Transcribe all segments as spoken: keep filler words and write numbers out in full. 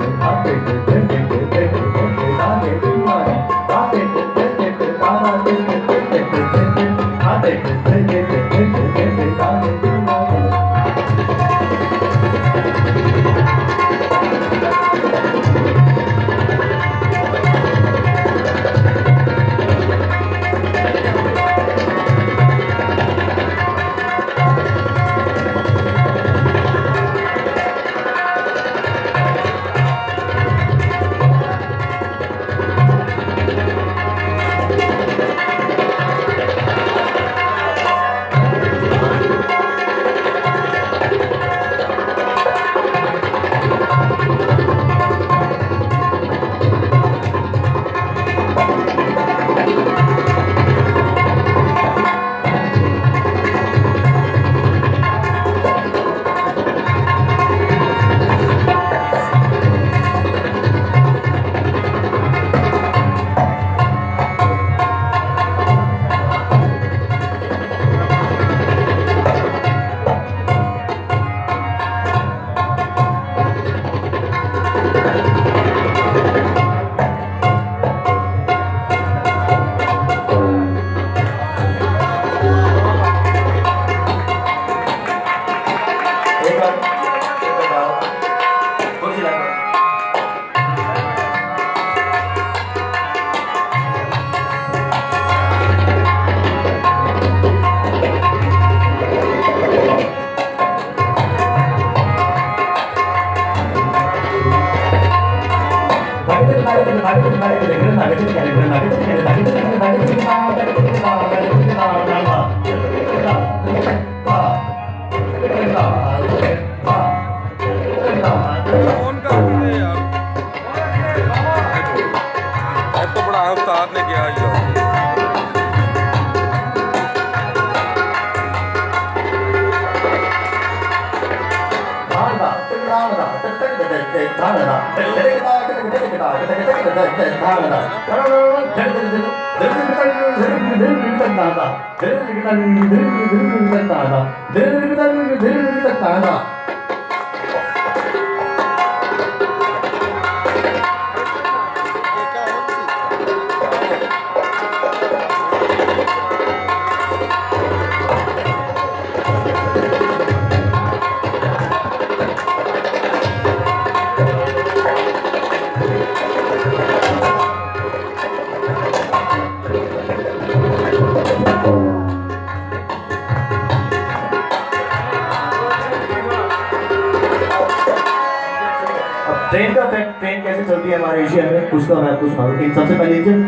Train का fact, train कैसे चलती है हमारे एशिया में, उसका मैं आपको सुना दूं। सबसे पहले इंजन,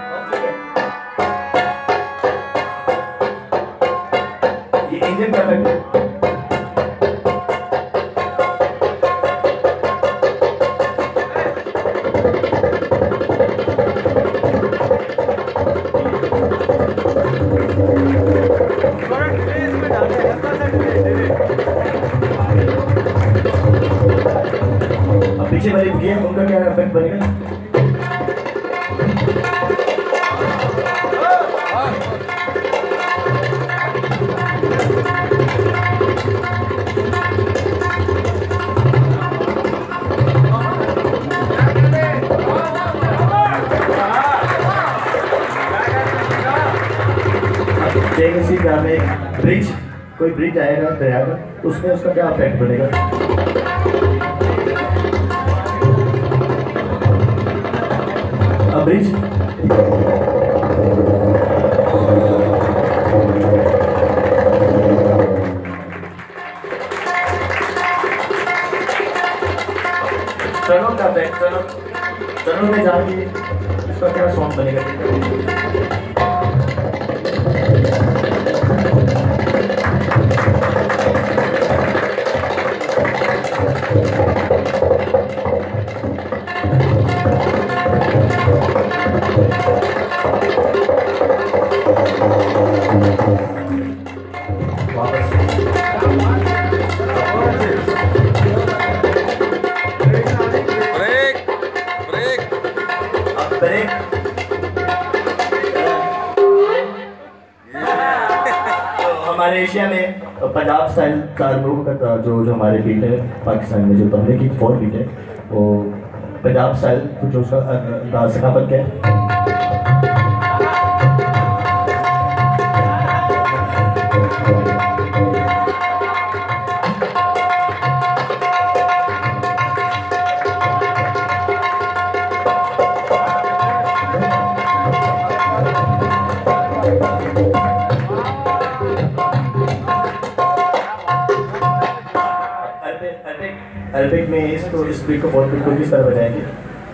ये इंजन का फैक्ट है। पीछे वाली गेम उनका क्या इफेक्ट बनेगा? किसी का में ब्रिज, कोई ब्रिज आएगा दरिया का, उसमें उसका क्या इफेक्ट बनेगा? ब्रिज टनल का बैक, टनल टनल में जाके इसका क्या साउंड बनेगा? हमारे एशिया में पंजाब स्टाइल चार लोगों का जो जो हमारे बीट है, पाकिस्तान में जो बंदे की फोर बीट है, वो पंजाब स्टाइल कुछ उसका अंदाज सकाफत क्या है। अरबिक में इसको इस बीट को बहुत बिल्कुल किस तरह बजाएंगे।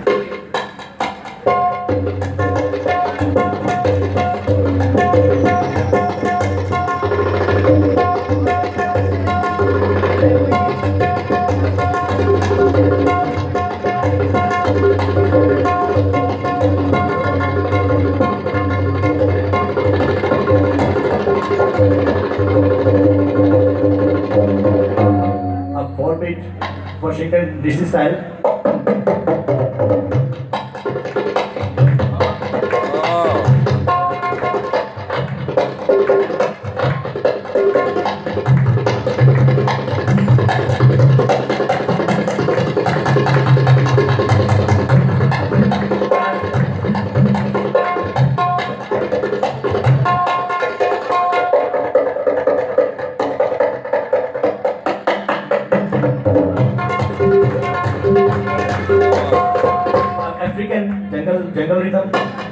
अब four beat Washington D C style. African jungle jungle rhythm.